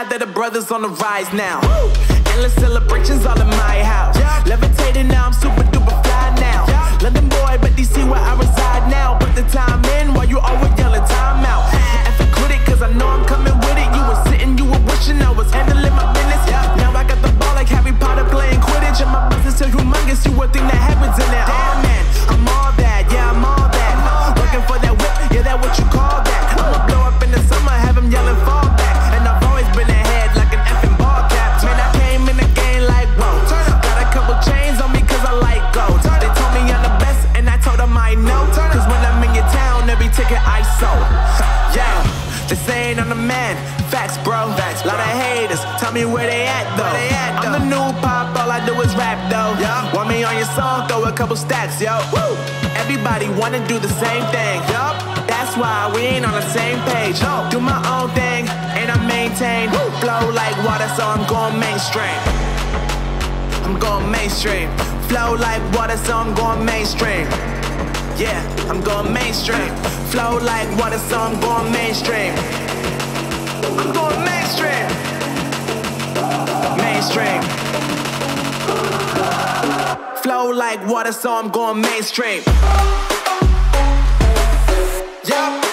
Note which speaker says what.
Speaker 1: that the brothers on the rise now. Endless celebrations all in my house. Levitating now, I'm super duper fly now. London boy, but DC where I reside now. Put the time in while you always yelling time out. F it, quit it, cause I know I'm coming with it. You were sitting, you were wishing I was handling my business. Now I got the ball like Harry Potter playing Quidditch. And my business so humongous, you would think that happens in there. Damn man, I'm all that, yeah I'm all that. Working for that whip, yeah that what you call that. I'ma blow up in the summer, have him yelling fall back. And I've always been ahead like an effing ball cap. Man, I came in the game like whoa. Got a couple chains on me cause I like gold. They told me I'm the best and I told them I know. Cause when I'm in your town, every ticket I sold. Yeah, they saying I'm the man. Facts, bro. Lot of haters, tell me where they at though. I'm the new pop, all I do is rap though. Want me on your song, throw a couple stacks, yo. Woo! Everybody wanna do the same thing. That's why we ain't on the same page. Do my own thing, and I maintain. Flow like water, so I'm going mainstream. I'm going mainstream. Flow like water, so I'm going mainstream. Yeah, I'm going mainstream. Flow like water, so I'm going mainstream. I'm going mainstream. Mainstream. Flow like water, so I'm going mainstream. Yeah.